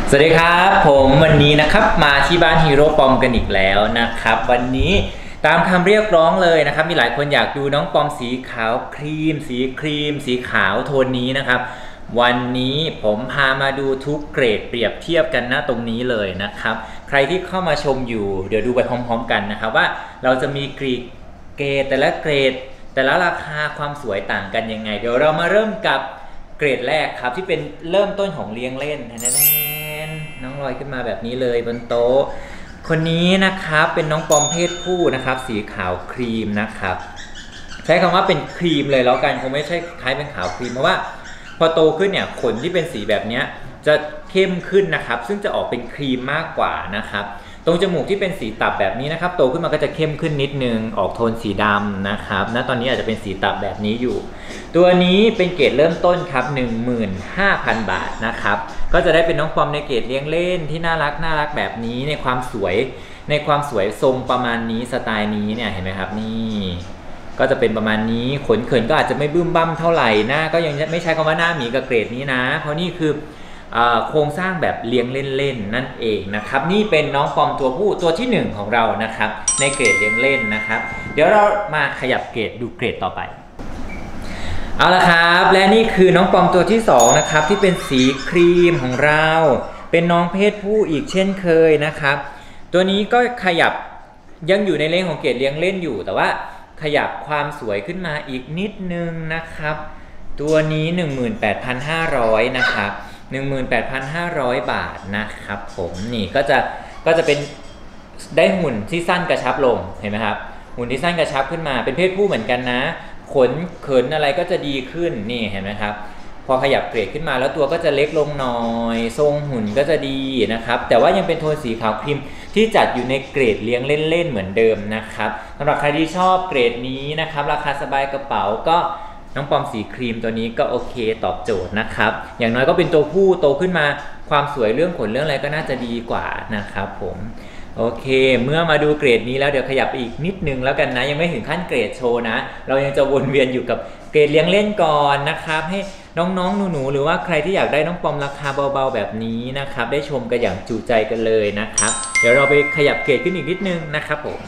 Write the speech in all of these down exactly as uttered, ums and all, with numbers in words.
สวัสดีครับผมวันนี้นะครับมาที่บ้านฮีโร่ปอมกันอีกแล้วนะครับวันนี้ตามคำเรียกร้องเลยนะครับมีหลายคนอยากดูน้องปอมสีขาวครีมสีครีมสีขาวโทนนี้นะครับวันนี้ผมพามาดูทุกเกรดเปรียบเทียบกันนะตรงนี้เลยนะครับใครที่เข้ามาชมอยู่เดี๋ยวดูไปพร้อมๆกันนะครับว่าเราจะมีกรีดเกรดแต่ละเกรดแต่ละราคาความสวยต่างกันยังไงเดี๋ยวเรามาเริ่มกับเกรดแรกครับที่เป็นเริ่มต้นของเลี้ยงเล่นแน่ๆน้องลอยขึ้นมาแบบนี้เลยบนโต๊ะคนนี้นะครับเป็นน้องปอมเพศผู้นะครับสีขาวครีมนะครับใช้คำว่าเป็นครีมเลยแล้วกันคงไม่ใช่คล้ายเป็นขาวครีมเพราะว่าพอโตขึ้นเนี่ยขนที่เป็นสีแบบนี้จะเข้มขึ้นนะครับซึ่งจะออกเป็นครีมมากกว่านะครับตรงจมูกที่เป็นสีตับแบบนี้นะครับโตขึ้นมาก็จะเข้มขึ้นนิดนึงออกโทนสีดำนะครับณตอนนี้อาจจะเป็นสีตับแบบนี้อยู่ตัวนี้เป็นเกรดเริ่มต้นครับ หนึ่งหมื่นห้าพัน บาทนะครับก็จะได้เป็นน้องปอมในเกรดเลี้ยงเล่นที่น่ารักน่ารักแบบนี้ในความสวยในความสวยทรงประมาณนี้สไตล์นี้เนี่ยเห็นไหมครับนี่ก็จะเป็นประมาณนี้ขนเขินก็อาจจะไม่บึ้มบั้มเท่าไหร่หน้าก็ยังไม่ใช้คำว่าหน้าหมีกับเกรดนี้นะเพราะนี่คือโครงสร้างแบบเลี้ยงเล่นๆนั่นเองนะครับนี่เป็นน้องปอมตัวผู้ตัวที่หนึ่งของเรานะครับในเกรดเลี้ยงเล่นนะครับเดี๋ยวเรามาขยับเกรดดูเกรดต่อไปเอาละครับและนี่คือน้องปอมตัวที่สองนะครับที่เป็นสีครีมของเราเป็นน้องเพศผู้อีกเช่นเคยนะครับตัวนี้ก็ขยับยังอยู่ในเลนของเกรดเลี้ยงเล่นอยู่แต่ว่าขยับความสวยขึ้นมาอีกนิดนึงนะครับตัวนี้ หนึ่งหมื่นแปดพันห้าร้อย นะครับ หนึ่งหมื่นแปดพันห้าร้อย บาทนะครับผมนี่ก็จะก็จะเป็นได้หุ่นที่สั้นกระชับลงเห็นไหมครับหุ่นที่สั้นกระชับขึ้นมาเป็นเพศผู้เหมือนกันนะขนเขินอะไรก็จะดีขึ้นนี่เห็นไหมครับพอขยับเกรดขึ้นมาแล้วตัวก็จะเล็กลงหน่อยทรงหุ่นก็จะดีนะครับแต่ว่ายังเป็นโทนสีขาวครีมที่จัดอยู่ในเกรดเลี้ยงเล่นๆเหมือนเดิมนะครับสำหรับใครที่ชอบเกรดนี้นะครับราคาสบายกระเป๋าก็น้องปอมสีครีมตัวนี้ก็โอเคตอบโจทย์นะครับอย่างน้อยก็เป็นตัวผู้โตขึ้นมาความสวยเรื่องขนเรื่องอะไรก็น่าจะดีกว่านะครับผมโอเคเมื่อมาดูเกรดนี้แล้วเดี๋ยวขยับไปอีกนิดนึงแล้วกันนะยังไม่ถึงขั้นเกรดโชว์นะเรายังจะวนเวียนอยู่กับเกรดเลี้ยงเล่นก่อนนะครับให้น้องๆหนูๆหรือว่าใครที่อยากได้น้องปอมราคาเบาๆแบบนี้นะครับได้ชมกันอย่างจุใจกันเลยนะครับเดี๋ยวเราไปขยับเกรดขึ้นอีกนิดนึงนะครับผม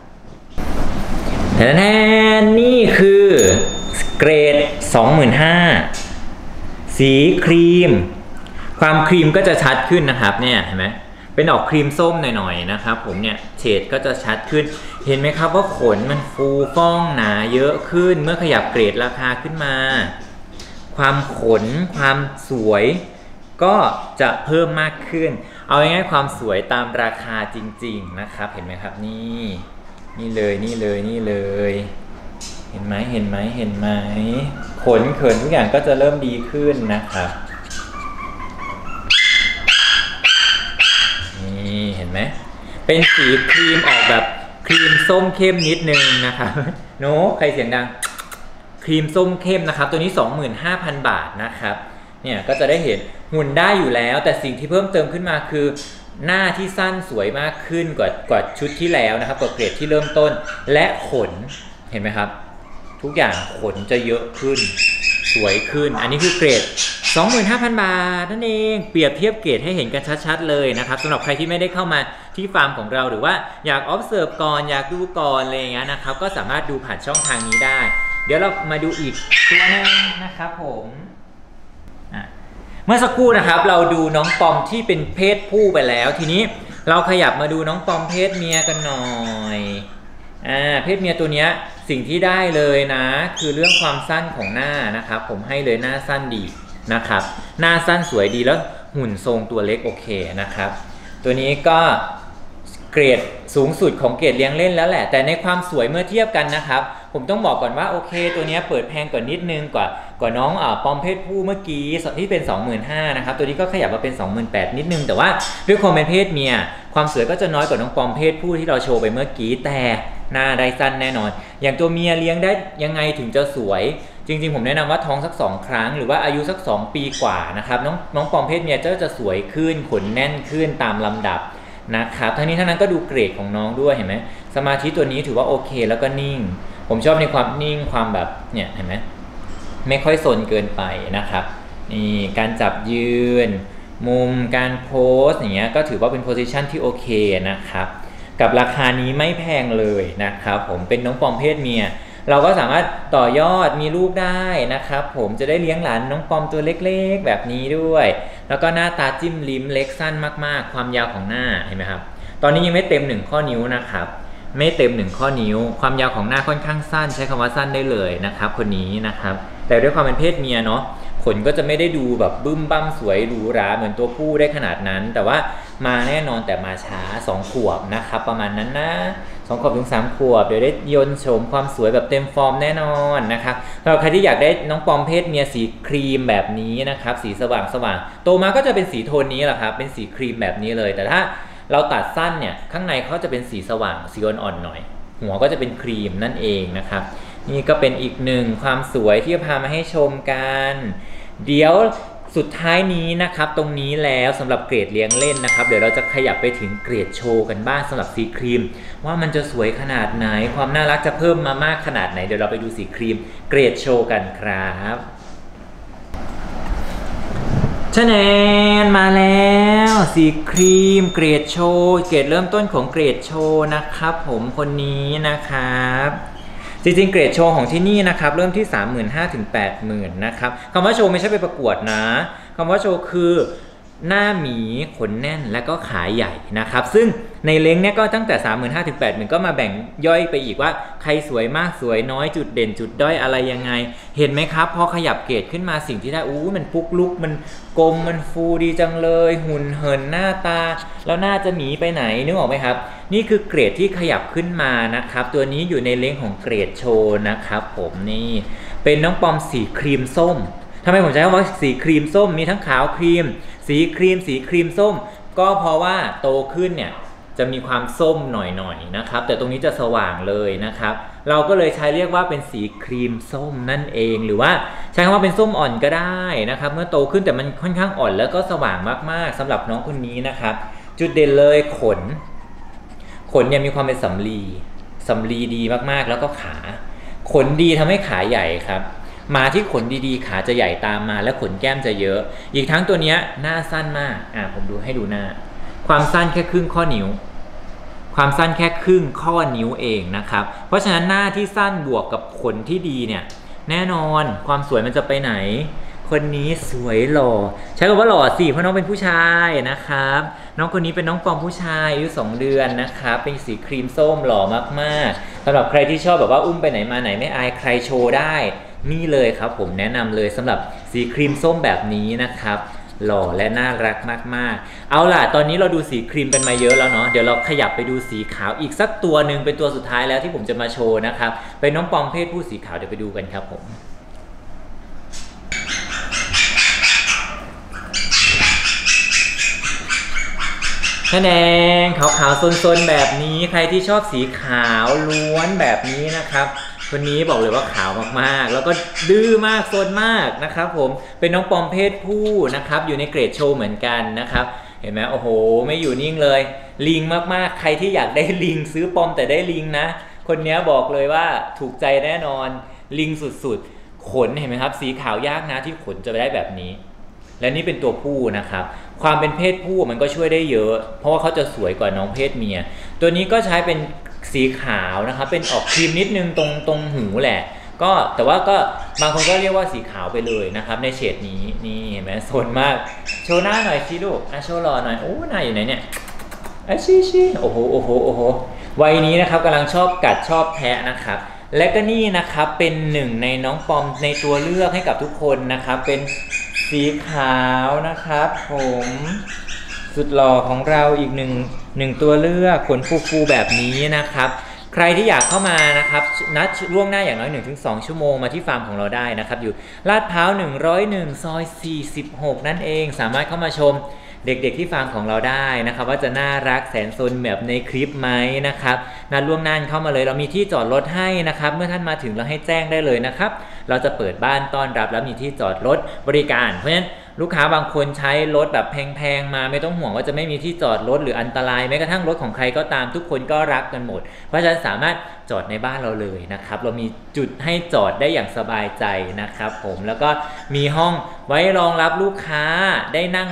แต่แน่นี่คือเกรด สองหมื่นห้าพัน สีครีมความครีมก็จะชัดขึ้นนะครับเนี่ยเห็นไหมเป็นออกครีมส้มหน่อยๆนะครับผมเนี่ยเฉดก็จะชัดขึ้นเห็นไหมครับว่าขนมันฟูฟ่องหนาเยอะขึ้นเมื่อขยับเกรดราคาขึ้นมาความขนความสวยก็จะเพิ่มมากขึ้นเอาง่ายๆความสวยตามราคาจริงๆนะครับเห็นไหมครับนี่นี่เลยนี่เลยนี่เลยเห็นไหมเห็นไหมเห็นไหมขนเขินทุกอย่างก็จะเริ่มดีขึ้นนะครับนี่เห็นไหมเป็นสีครีมออกแบบครีมส้มเข้มนิดนึงนะครับโน้ใครเสียงดังครีมส้มเข้มนะครับตัวนี้ สองหมื่นห้าพัน บาทนะครับเนี่ยก็จะได้เห็นหุ่นได้อยู่แล้วแต่สิ่งที่เพิ่มเติมขึ้นมาคือหน้าที่สั้นสวยมากขึ้นกว่ากว่าชุดที่แล้วนะครับกว่าเกรดที่เริ่มต้นและขนเห็นไหมครับทุกอย่างขนจะเยอะขึ้นสวยขึ้นอันนี้คือเกรด สองหมื่นห้าพัน บาทนั่นเองเปรียบเทียบเกรดให้เห็นกันชัดๆเลยนะครับสำหรับใครที่ไม่ได้เข้ามาที่ฟาร์มของเราหรือว่าอยาก observe ก่อนอยากดูก่อนอะไรอย่างเงี้ยนะครับก็สามารถดูผ่านช่องทางนี้ได้เดี๋ยวเรามาดูอีกตัวนึงนะครับผมเมื่อสักครู่นะครับเราดูน้องปอมที่เป็นเพศผู้ไปแล้วทีนี้เราขยับมาดูน้องปอมเพศเมียกันหน่อยอ่าเพศเมียตัวเนี้ยสิ่งที่ได้เลยนะคือเรื่องความสั้นของหน้านะครับผมให้เลยหน้าสั้นดีนะครับหน้าสั้นสวยดีแล้วหุ่นทรงตัวเล็กโอเคนะครับตัวนี้ก็เกรดสูงสุดของเกรดเลี้ยงเล่นแล้วแหละแต่ในความสวยเมื่อเทียบกันนะครับผมต้องบอกก่อนว่าโอเคตัวนี้เปิดแพงกว่านิดนึงกว่ากว่าน้องอ่าปอมเพศผู้เมื่อกี้ที่เป็น สองหมื่นห้าพัน นะครับตัวนี้ก็ขยับมาเป็น สองหมื่นแปดพัน นิดนึงแต่ว่าด้วยความเป็นเพศเมียความสวยก็จะน้อยกว่าน้องปอมเพศผู้ที่เราโชว์ไปเมื่อกี้แต่หน้าได้สั้นแน่นอนอย่างตัวเมียเลี้ยงได้ยังไงถึงจะสวยจริงๆผมแนะนำว่าท้องสักสองครั้งหรือว่าอายุสักสองปีกว่านะครับน้องน้องปอมเพศเมียจะจะสวยขึ้นขนแน่นขึ้นตามลำดับนะครับทั้งนี้ทั้งนั้นก็ดูเกรดของน้องด้วยเห็นไหมสมาธิตัวนี้ถือว่าโอเคแล้วก็นิ่งผมชอบในความนิ่งความแบบเนี่ยเห็นไหมไม่ค่อยซนเกินไปนะครับนี่การจับยืนมุมการโพสอย่างเงี้ยก็ถือว่าเป็นโพสิชันที่โอเคนะครับกับราคานี้ไม่แพงเลยนะครับผมเป็นน้องปอมเพศเมียเราก็สามารถต่อยอดมีลูกได้นะครับผมจะได้เลี้ยงหลานน้องปอมตัวเล็กๆแบบนี้ด้วยแล้วก็หน้าตาจิ้มลิ้มเล็กสั้นมากๆความยาวของหน้าเห็นไหมครับตอนนี้ยังไม่เต็มหนึ่งข้อนิ้วนะครับไม่เต็มหนึ่งข้อนิ้วความยาวของหน้าค่อนข้างสั้นใช้คำว่าสั้นได้เลยนะครับคนนี้นะครับแต่ด้วยความเป็นเพศเมียเนาะขนก็จะไม่ได้ดูแบบบึ้มบั้มสวยหรูหราเหมือนตัวผู้ได้ขนาดนั้นแต่ว่ามาแน่นอนแต่มาช้าสองขวบนะครับประมาณนั้นนะสองขวบถึงสามขวบเดี๋ยวได้ยนต์โฉมความสวยแบบเต็มฟอร์มแน่นอนนะครับสำหรับใครที่อยากได้น้องปอมเพศเมียสีครีมแบบนี้นะครับสีสว่างสว่างโตมาก็จะเป็นสีโทนนี้แหละครับเป็นสีครีมแบบนี้เลยแต่ถ้าเราตัดสั้นเนี่ยข้างในเขาจะเป็นสีสว่างสีอ่อนๆหน่อยหัวก็จะเป็นครีมนั่นเองนะครับนี่ก็เป็นอีกหนึ่งความสวยที่จะพามาให้ชมกันเดี๋ยวสุดท้ายนี้นะครับตรงนี้แล้วสำหรับเกรดเลี้ยงเล่นนะครับเดี๋ยวเราจะขยับไปถึงเกรดโชว์กันบ้างสำหรับสีครีมว่ามันจะสวยขนาดไหนความน่ารักจะเพิ่มมามากขนาดไหนเดี๋ยวเราไปดูสีครีมเกรดโชว์กันครับชะแนนมาแล้วสีครีมเกรดโชว์เกรดเริ่มต้นของเกรดโชว์นะครับผมคนนี้นะครับจริงๆเกรดโชว์ของที่นี่นะครับเริ่มที่ สามหมื่นห้าพัน ถึง แปดหมื่น นะครับคำว่าโชว์ไม่ใช่ไปประกวดนะคำว่าโชว์คือหน้าหมีขนแน่นและก็ขาใหญ่นะครับซึ่งในเล้งเนี่ยก็ตั้งแต่ สามหมื่นห้าพัน ถึง แปดหมื่น ก็มาแบ่งย่อยไปอีกว่าใครสวยมากสวยน้อยจุดเด่นจุดด้อยอะไรยังไงเห็นไหมครับพอขยับเกรดขึ้นมาสิ่งที่ได้อู้มันปุ๊กลุกมันกลมมันฟูดีจังเลยหุ่นเหินหน้าตาแล้วหน้าจะหมีไปไหนนึกออกไหมครับนี่คือเกรดที่ขยับขึ้นมานะครับตัวนี้อยู่ในเล้งของเกรดโชว์นะครับผมนี่เป็นน้องปอมสีครีมส้มทำไมผมใช้คำว่าสีครีมส้มมีทั้งขาวครีมสีครีมสีครีมส้มก็เพราะว่าโตขึ้นเนี่ยจะมีความส้มหน่อยๆ นะครับแต่ตรงนี้จะสว่างเลยนะครับเราก็เลยใช้เรียกว่าเป็นสีครีมส้มนั่นเองหรือว่าใช้คำว่าเป็นส้มอ่อนก็ได้นะครับเมื่อโตขึ้นแต่มันค่อนข้างอ่อนแล้วก็สว่างมากๆสำหรับน้องคนนี้นะครับจุดเด่นเลยขนขนเนี่ยมีความเป็นสำลีสำลีดีมากๆแล้วก็ขาขนดีทำให้ขาใหญ่ครับมาที่ขนดีๆขาจะใหญ่ตามมาและขนแก้มจะเยอะอีกทั้งตัวนี้หน้าสั้นมากอ่ะผมดูให้ดูหน้าความสั้นแค่ครึ่งข้อนิ้วความสั้นแค่ครึ่งข้อนิ้วเองนะครับเพราะฉะนั้นหน้าที่สั้นบวกกับขนที่ดีเนี่ยแน่นอนความสวยมันจะไปไหนคนนี้สวยหล่อใช้คำว่าหล่อสิเพราะน้องเป็นผู้ชายนะครับน้องคนนี้เป็นน้องปอมผู้ชายอายุสองเดือนนะครับเป็นสีครีมส้มหล่อมากๆสำหรับใครที่ชอบแบบว่าอุ้มไปไหนมาไหนไม่อายใครโชว์ได้นี่เลยครับผมแนะนำเลยสำหรับสีครีมส้มแบบนี้นะครับหล่อและน่ารักมากๆเอาล่ะตอนนี้เราดูสีครีมกันมาเยอะแล้วเนาะเดี๋ยวเราขยับไปดูสีขาวอีกสักตัวหนึ่งเป็นตัวสุดท้ายแล้วที่ผมจะมาโชว์นะครับเป็นน้องปอมเพศผู้สีขาวเดี๋ยวไปดูกันครับผมแสดงขาวๆซนๆแบบนี้ใครที่ชอบสีขาวล้วนแบบนี้นะครับคนนี้บอกเลยว่าขาวมากๆแล้วก็ดื้อมากซนมากนะครับผมเป็นน้องปอมเพศผู้นะครับอยู่ในเกรดโชว์เหมือนกันนะครับเห็นไหมโอ้โหไม่อยู่นิ่งเลยลิงมากๆใครที่อยากได้ลิงซื้อปอมแต่ได้ลิงนะคนนี้บอกเลยว่าถูกใจแน่นอนลิงสุดๆขนเห็นไหมครับสีขาวยากนะที่ขนจะได้แบบนี้และนี่เป็นตัวผู้นะครับความเป็นเพศผู้มันก็ช่วยได้เยอะเพราะว่าเขาจะสวยกว่าน้องเพศเมียตัวนี้ก็ใช้เป็นสีขาวนะครับเป็นออกครีมนิดนึงตรงตรงหูแหละก็แต่ว่าก็บางคนก็เรียกว่าสีขาวไปเลยนะครับในเฉดนี้นี่เห็นไหมโซนมากโชว์หน้าหน่อยสิลูกอ่ะโชว์หล่อหน่อยโอ้หน้าอยู่ไหนเนี่ยอ่ะชี้ชี้โอ้โหโอ้โหโอ้โหวัยนี้นะครับกำลังชอบกัดชอบแทะนะครับและก็นี่นะครับเป็นหนึ่งในน้องปอมในตัวเลือกให้กับทุกคนนะครับเป็นสีขาวนะครับผมสุดหล่อของเราอีกหนึ่งหนึ่งตัวเลือกขนฟูๆแบบนี้นะครับใครที่อยากเข้ามานะครับนัดล่วงหน้าอย่างน้อย หนึ่งถึงสอง ชั่วโมงมาที่ฟาร์มของเราได้นะครับอยู่ลาดพร้าวหนึ่งร้อยเอ็ดซอยสี่สิบหกนั่นเองสามารถเข้ามาชมเด็กๆที่ฟาร์มของเราได้นะครับว่าจะน่ารักแสนซนแบบในคลิปไหมนะครับนัดล่วงหน้าเข้ามาเลยเรามีที่จอดรถให้นะครับเมื่อท่านมาถึงเราให้แจ้งได้เลยนะครับเราจะเปิดบ้านต้อนรับแล้วมีที่จอดรถบริการเพราะฉะนั้นลูกค้าบางคนใช้รถแบบแพงๆมาไม่ต้องห่วงว่าจะไม่มีที่จอดรถหรืออันตรายแม้กระทั่งรถของใครก็ตามทุกคนก็รักกันหมดเพราะฉะนั้นสามารถจอดในบ้านเราเลยนะครับเรามีจุดให้จอดได้อย่างสบายใจนะครับผมแล้วก็มีห้องไว้รองรับลูกค้าได้นั่ง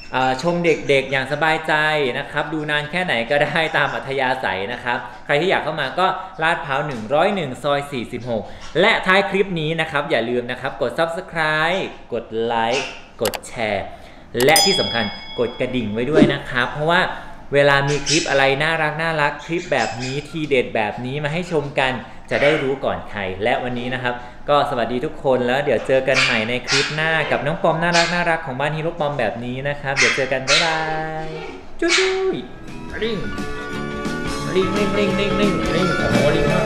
ชมเด็กๆอย่างสบายใจนะครับดูนานแค่ไหนก็ได้ตามอัธยาศัยนะครับใครที่อยากเข้ามาก็ลาดพร้าวหนึ่งร้อยเอ็ดซอยสี่สิบหกและท้ายคลิปนี้นะครับอย่าลืมนะครับกด ซับสไครบ์ กดไลค์กดแชร์และที่สำคัญกดกระดิ่งไว้ด้วยนะครับเพราะว่าเวลามีคลิปอะไรน่ารักน่ารักคลิปแบบนี้ทีเด็ดแบบนี้มาให้ชมกันจะได้รู้ก่อนใครและวันนี้นะครับก็สวัสดีทุกคนแล้วเดี๋ยวเจอกันใหม่ในคลิปหน้ากับน้องปอมน่ารักน่ารักของบ้านฮีโร่ปอมแบบนี้นะครับเดี๋ยวเจอกันบ๊ายบายจุ๊ยลิงลิงลิงลิงลิงลิงโอ้โหลิง